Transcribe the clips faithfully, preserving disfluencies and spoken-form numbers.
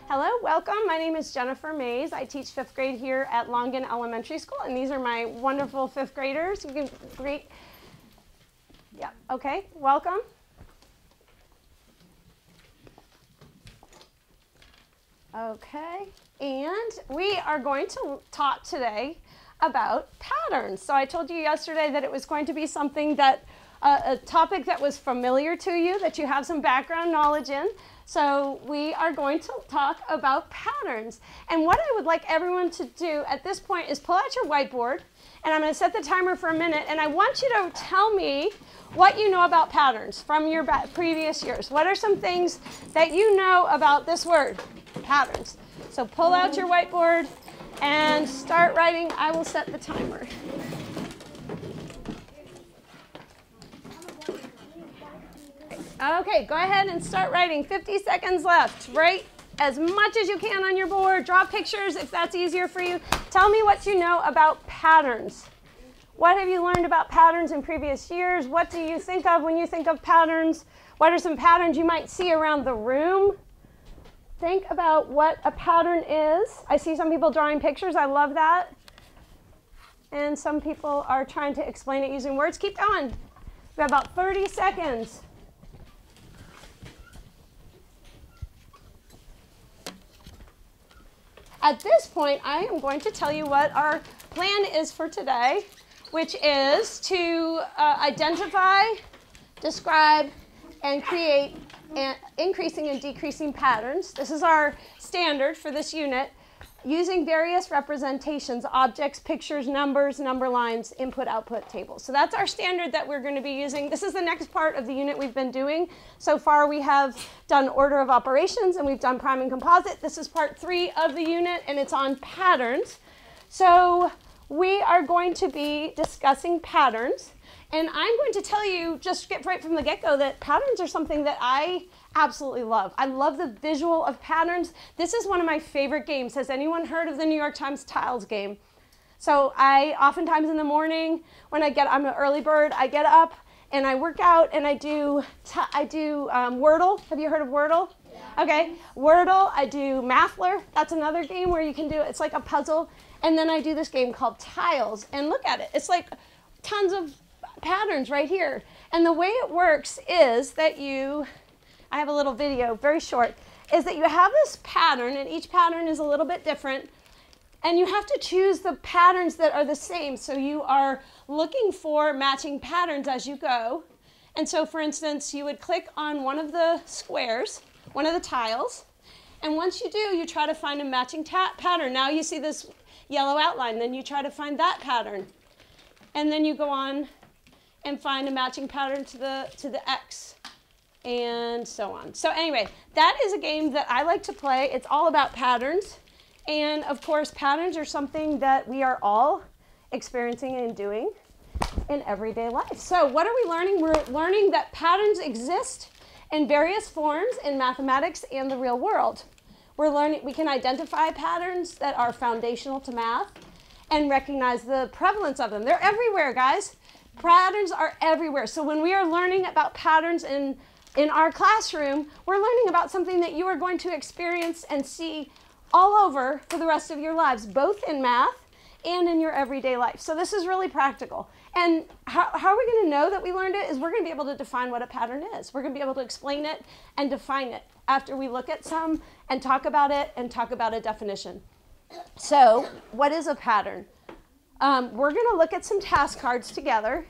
Hello, welcome. My name is Jennifer Mays. I teach fifth grade here at Longan Elementary School, and these are my wonderful fifth graders. You can greet. Yeah, okay, welcome. Okay, and we are going to talk today about patterns. So I told you yesterday that it was going to be something that, uh, a topic that was familiar to you, that you have some background knowledge in. So we are going to talk about patterns. And what I would like everyone to do at this point is pull out your whiteboard, and I'm going to set the timer for a minute, and I want you to tell me what you know about patterns from your previous years. What are some things that you know about this word, patterns? So pull out your whiteboard and start writing. I will set the timer. Okay, go ahead and start writing. fifty seconds left. Write as much as you can on your board. Draw pictures if that's easier for you. Tell me what you know about patterns. What have you learned about patterns in previous years? What do you think of when you think of patterns? What are some patterns you might see around the room? Think about what a pattern is. I see some people drawing pictures. I love that. And some people are trying to explain it using words. Keep going. We have about thirty seconds. At this point, I am going to tell you what our plan is for today, which is to uh, identify, describe, and create an increasing and decreasing patterns. This is our standard for this unit, using various representations, objects, pictures, numbers, number lines, input, output tables. So that's our standard that we're going to be using. This is the next part of the unit we've been doing. So far we have done order of operations and we've done prime and composite. This is part three of the unit and it's on patterns. So we are going to be discussing patterns, and I'm going to tell you just get right from the get-go that patterns are something that I absolutely love. I love the visual of patterns. This is one of my favorite games. Has anyone heard of the New York Times Tiles game? So I oftentimes in the morning when I get, I'm an early bird, I get up and I work out and I do, t I do um, Wordle. Have you heard of Wordle? Yeah. Okay, Wordle. I do Mathler. That's another game where you can do, it's like a puzzle. And then I do this game called Tiles, and look at it. It's like tons of patterns right here. And the way it works is that you, I have a little video, very short, is that you have this pattern, and each pattern is a little bit different, and you have to choose the patterns that are the same. So you are looking for matching patterns as you go. And so, for instance, you would click on one of the squares, one of the tiles, and once you do, you try to find a matching pattern. Now you see this yellow outline, then you try to find that pattern. And then you go on and find a matching pattern to the, to the X, and so on. So anyway, that is a game that I like to play. It's all about patterns. And of course, patterns are something that we are all experiencing and doing in everyday life. So what are we learning? We're learning that patterns exist in various forms in mathematics and the real world. We're learning, we can identify patterns that are foundational to math and recognize the prevalence of them. They're everywhere, guys. Patterns are everywhere. So when we are learning about patterns in, in our classroom, we're learning about something that you are going to experience and see all over for the rest of your lives, both in math and in your everyday life. So this is really practical. And how, how are we going to know that we learned it? Is we're going to be able to define what a pattern is. We're going to be able to explain it and define it after we look at some and talk about it and talk about a definition. So what is a pattern? Um, we're going to look at some task cards together,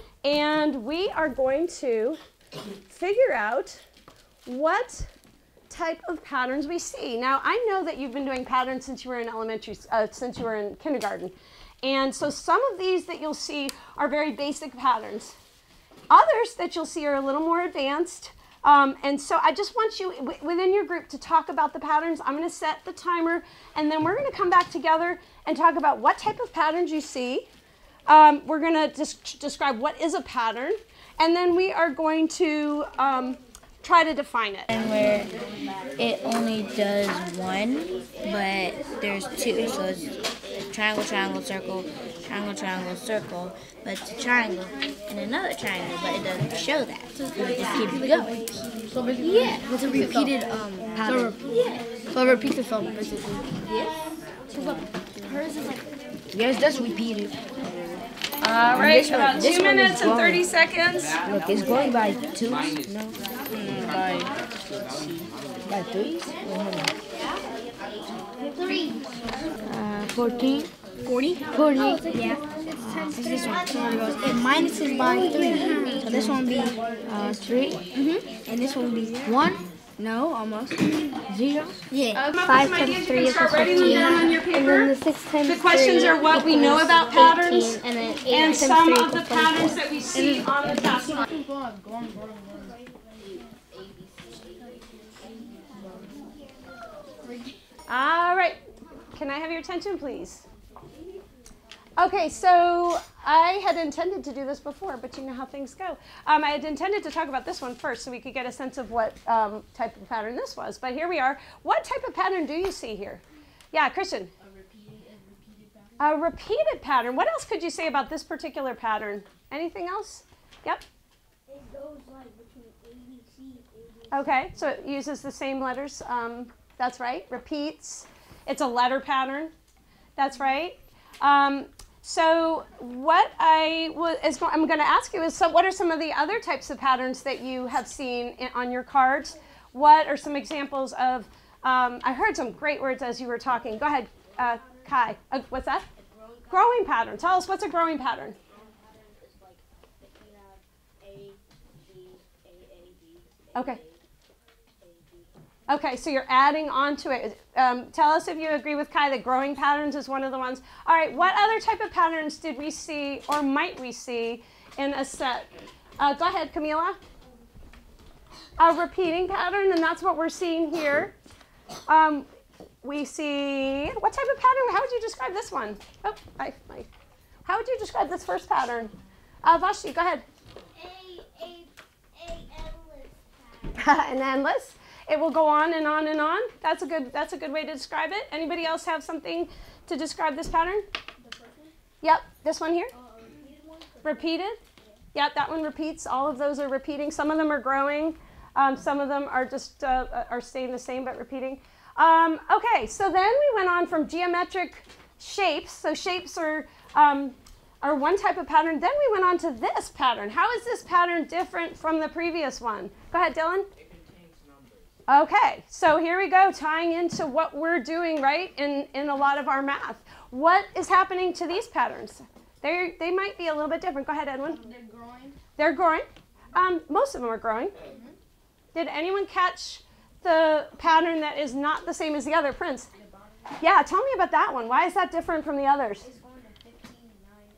and we are going to figure out what type of patterns we see. Now, I know that you've been doing patterns since you were in elementary, uh, since you were in kindergarten. And so some of these that you'll see are very basic patterns. Others that you'll see are a little more advanced. Um, and so I just want you w within your group to talk about the patterns. I'm going to set the timer, and then we're going to come back together and talk about what type of patterns you see. Um, we're going to just describe what is a pattern, and then we are going to um, try to define it. And where it only does one, but there's two. So it's triangle, triangle, circle, triangle, triangle, circle, but it's a triangle, and another triangle, but it doesn't show that. So it just keeps going. So basically, Yeah. it's a repeated um, pattern. So, yeah. So it repeats itself, basically. Yeah. So look, hers is like, yes, that's repeated. All right, this one- about this two one is minutes and growing. thirty seconds. Look, it's going by twos. No, Mm, by, let's see. by threes. Three. Uh, fourteen. Forty? Forty. Yeah. Uh, this one. So it goes, it minuses by three. So this one will be Uh, three. Mm-hmm. And this one will be One. no, almost. Zero. Yeah. Five times three is fifteen. On your paper. the six times The questions are what we know about patterns and then eight and times some three of the equals twenty-four. patterns that we see on the task line. All right. Can I have your attention, please? Okay, so I had intended to do this before, but you know how things go. Um, I had intended to talk about this one first so we could get a sense of what um, type of pattern this was. But here we are. What type of pattern do you see here? Yeah, Christian? A repeated, a repeated pattern. A repeated pattern. What else could you say about this particular pattern? Anything else? Yep. It goes like between A, B, C, A, B. Okay, so it uses the same letters. Um, that's right. Repeats. It's a letter pattern. That's right. Um, so what I was, is, I'm going to ask you is, so what are some of the other types of patterns that you have seen in, on your cards? What are some examples of, um, I heard some great words as you were talking. Go ahead, uh, Kai. Uh, what's that? Growing pattern. Growing pattern. Tell us, what's a growing pattern? Growing pattern is like if you have A, B, A, A, B. Okay. A, A, B. Okay, so you're adding on to it. Um, tell us if you agree with Kai that growing patterns is one of the ones. All right, what other type of patterns did we see or might we see in a set? Uh, go ahead, Camila. A repeating pattern, and that's what we're seeing here. Um, we see, what type of pattern? How would you describe this one? Oh, I, I, how would you describe this first pattern? Uh, Vashti, go ahead. A, A, A, endless pattern. An endless. It will go on and on and on. That's a good. That's a good way to describe it. Anybody else have something to describe this pattern? The first one? Yep. This one here. Uh, a repeated one? Repeated. Yep. That one repeats. All of those are repeating. Some of them are growing. Um, some of them are just uh, are staying the same but repeating. Um, okay. So then we went on from geometric shapes. So shapes are um, are one type of pattern. Then we went on to this pattern. How is this pattern different from the previous one? Go ahead, Dylan. Okay, so here we go, tying into what we're doing, right, in, in a lot of our math. What is happening to these patterns? They they might be a little bit different. Go ahead, Edwin. They're growing. They're growing. Um, most of them are growing. Mm-hmm. Did anyone catch the pattern that is not the same as the other, Prince? Yeah, tell me about that one. Why is that different from the others? It's going to fifteen, nine,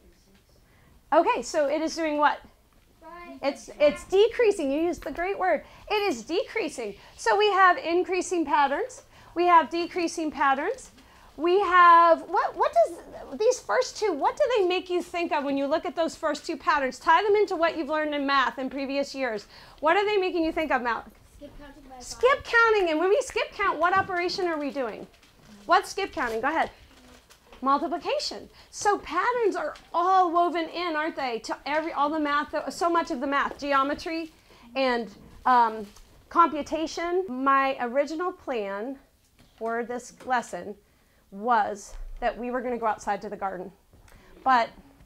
and six. Okay, so it is doing what? It's it's decreasing. You used the great word. It is decreasing. So we have increasing patterns. We have decreasing patterns. We have, what what does these first two, what do they make you think of when you look at those first two patterns? Tie them into what you've learned in math in previous years. What are they making you think of, Mal? Skip counting by Skip counting. And when we skip count, what operation are we doing? What's skip counting? Go ahead. Multiplication. So patterns are all woven in, aren't they, to every all the math, so much of the math, geometry and um, computation. My original plan for this lesson was that we were going to go outside to the garden, but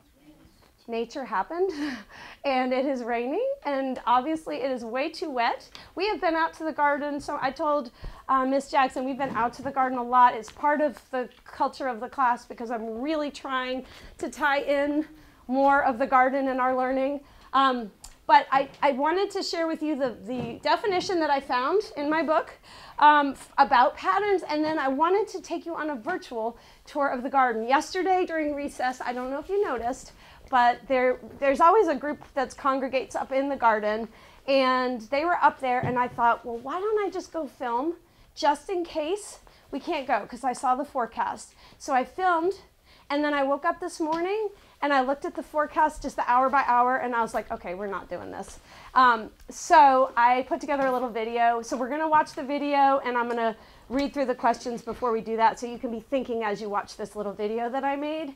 nature happened and it is raining and obviously it is way too wet. We have been out to the garden, so I told uh, Miss Jackson we've been out to the garden a lot. It's part of the culture of the class because I'm really trying to tie in more of the garden in our learning. Um, but I, I wanted to share with you the, the definition that I found in my book um, about patterns, and then I wanted to take you on a virtual tour of the garden. Yesterday during recess, I don't know if you noticed, but there, there's always a group that congregates up in the garden, and they were up there, and I thought, well, why don't I just go film, just in case we can't go, because I saw the forecast. So I filmed, and then I woke up this morning, and I looked at the forecast just the hour by hour, and I was like, okay, we're not doing this. Um, so I put together a little video. So we're going to watch the video, and I'm going to read through the questions before we do that, so you can be thinking as you watch this little video that I made.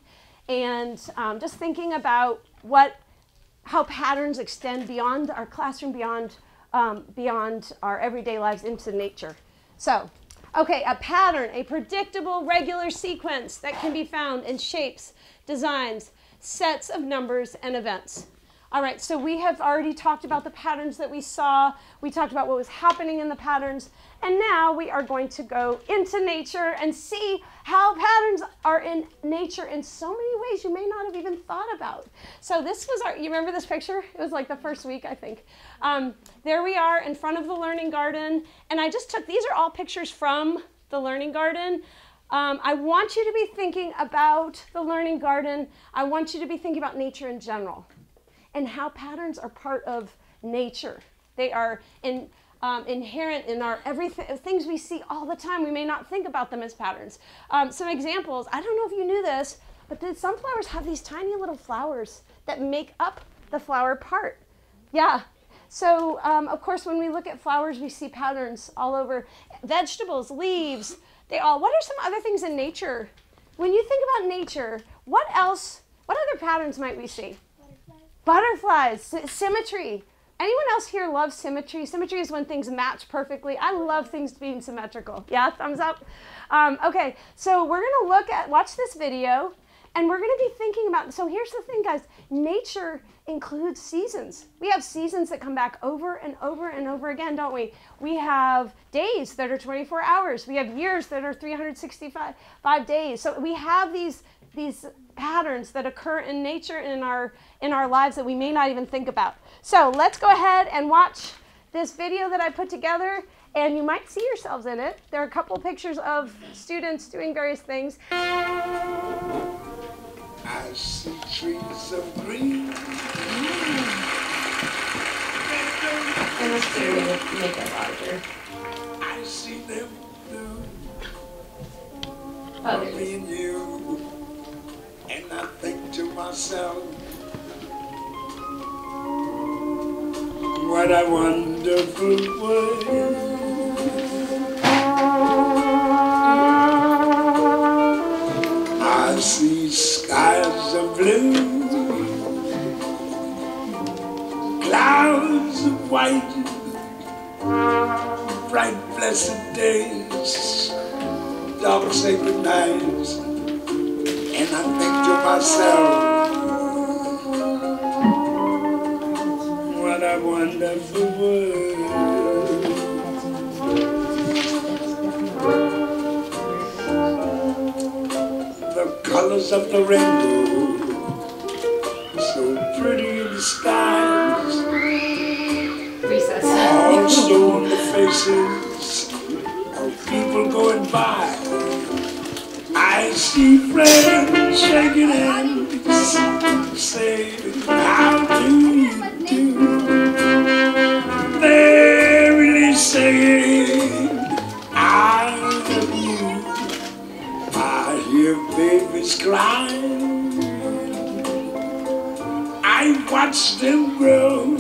and um, just thinking about what, how patterns extend beyond our classroom, beyond, um, beyond our everyday lives into nature. So, okay, a pattern, a predictable, regular sequence that can be found in shapes, designs, sets of numbers, and events. All right, so we have already talked about the patterns that we saw. We talked about what was happening in the patterns. And now we are going to go into nature and see how patterns are in nature in so many ways you may not have even thought about. So this was our, you remember this picture? It was like the first week, I think. Um, there we are in front of the learning garden. And I just took, these are all pictures from the learning garden. Um, I want you to be thinking about the learning garden. I want you to be thinking about nature in general and how patterns are part of nature. They are in, um, inherent in our everything, things we see all the time. We may not think about them as patterns. Um, some examples, I don't know if you knew this, but the sunflowers have these tiny little flowers that make up the flower part. Yeah. So, um, of course, when we look at flowers, we see patterns all over. Vegetables, leaves, they all, what are some other things in nature? When you think about nature, what else, what other patterns might we see? Butterflies, sy- symmetry. Anyone else here love symmetry? Symmetry is when things match perfectly. I love things being symmetrical. Yeah, thumbs up. Um, okay, so we're going to look at, watch this video, and we're going to be thinking about, so here's the thing, guys. Nature includes seasons. We have seasons that come back over and over and over again, don't we? We have days that are twenty-four hours. We have years that are three hundred sixty-five five days. So we have these, these patterns that occur in nature and in our, in our lives that we may not even think about. So let's go ahead and watch this video that I put together, and you might see yourselves in it. There are a couple pictures of students doing various things. I see trees of green. And let's do it, make it larger. I see them blue. Oh, there it Me is. and you. And I think to myself, what a wonderful world. I see skies of blue, clouds of white, bright blessed days, dark sacred nights, and I think to myself, what a wonderful world. The colors of the rainbow, so pretty in the skies, Recess. also on the faces of people going by. I see friends shaking hands, saying, how do you do? They're really saying, I love you. I hear babies crying. I watch them grow.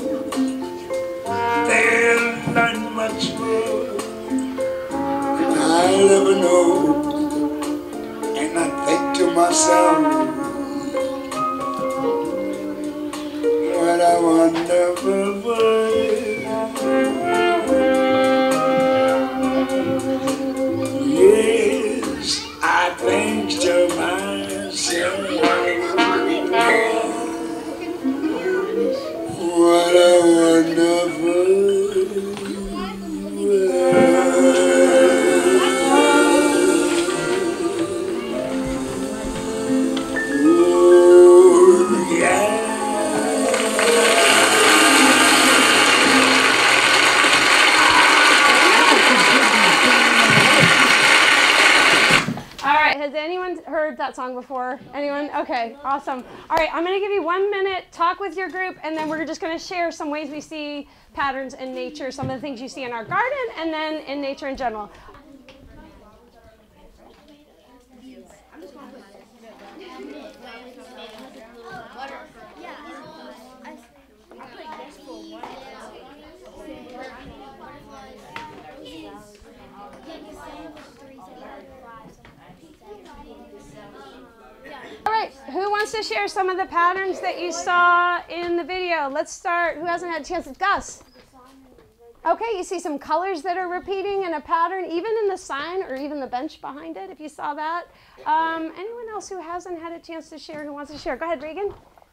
They'll learn much more than I'll ever know. And I think to myself, what a wonderful world. Yes, I think to myself, what a wonderful world. Oh, yeah. All right, has anyone heard that song before? Anyone? Okay, awesome. All right, I'm going to give you one minute, talk with your group, and then we're just going to share some ways we see patterns in nature, some of the things you see in our garden, and then in nature in general. All right, who wants to share some of the patterns that you saw in the video? Let's start. Who hasn't had a chance? Gus. Okay, you see some colors that are repeating in a pattern, even in the sign or even the bench behind it, if you saw that. Um, anyone else who hasn't had a chance to share, who wants to share? Go ahead, Regan.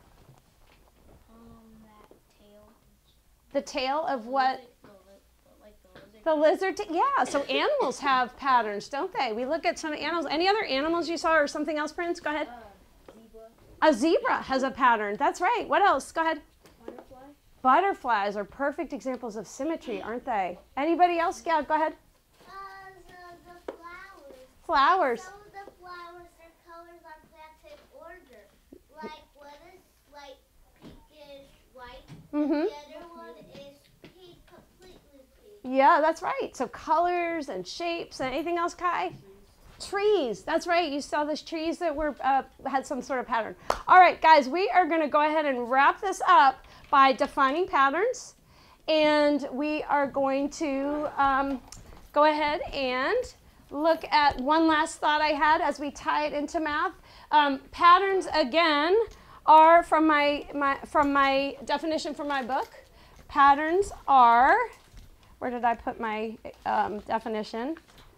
Um, that tail. The tail of what? The, li- like the lizard. The lizard, ta- yeah, so animals have patterns, don't they? We look at some animals. Any other animals you saw or something else, Prince? Go ahead. Uh, zebra. A zebra has a pattern. That's right. What else? Go ahead. Butterfly. Butterflies are perfect examples of symmetry, aren't they? Anybody else? Yeah, go ahead. Uh, the, the flowers. Flowers. Some of the flowers, their colors are planted in order. Like one is light pinkish white, Mm-hmm. the other one is pink, completely pink. Yeah, that's right. So colors and shapes and anything else, Kai? Trees. That's right. You saw those trees that were uh, had some sort of pattern. All right, guys, we are going to go ahead and wrap this up by defining patterns, and we are going to um, go ahead and look at one last thought I had as we tie it into math. Um, patterns, again, are from my, my from my definition from my book. Patterns are, where did I put my um, definition?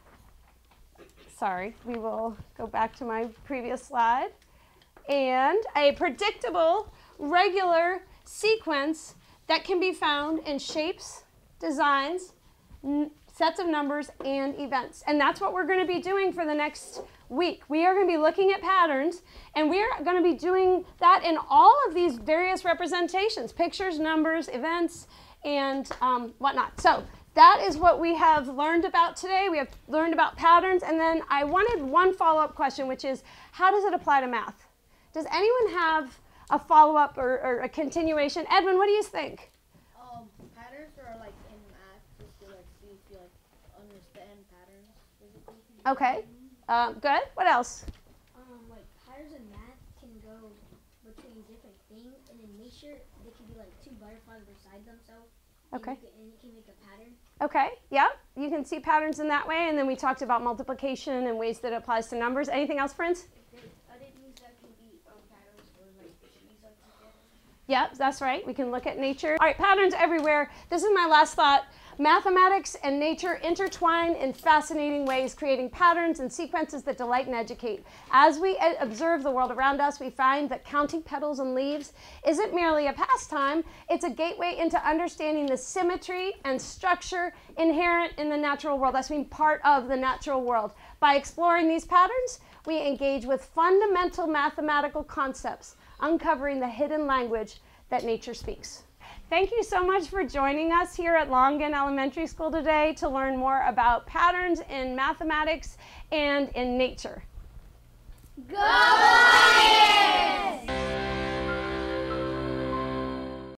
Sorry, we will go back to my previous slide. And a predictable, regular sequence that can be found in shapes, designs, n- sets of numbers, and events. And that's what we're going to be doing for the next week. We are going to be looking at patterns, and we're going to be doing that in all of these various representations, pictures, numbers, events, and um, whatnot. So that is what we have learned about today. We have learned about patterns, and then I wanted one follow-up question, which is, how does it apply to math? Does anyone have a follow-up or, or a continuation? Edwin, what do you think? Um, patterns are like in math, just to like see if you like understand patterns physically. Okay, um, good. What else? Um, like patterns in math can go between different things, and in nature they can be like two butterflies beside themselves. Okay. And you can, and you can make a pattern. Okay, yeah, you can see patterns in that way, and then we talked about multiplication and ways that it applies to numbers. Anything else, Prince? Other things that can be um, patterns or like trees up together. Yep, that's right. We can look at nature. All right, patterns everywhere. This is my last thought. Mathematics and nature intertwine in fascinating ways, creating patterns and sequences that delight and educate. As we e- observe the world around us, we find that counting petals and leaves isn't merely a pastime, it's a gateway into understanding the symmetry and structure inherent in the natural world. That's being part of the natural world. By exploring these patterns, we engage with fundamental mathematical concepts, uncovering the hidden language that nature speaks. Thank you so much for joining us here at Longan Elementary School today to learn more about patterns in mathematics and in nature. Go!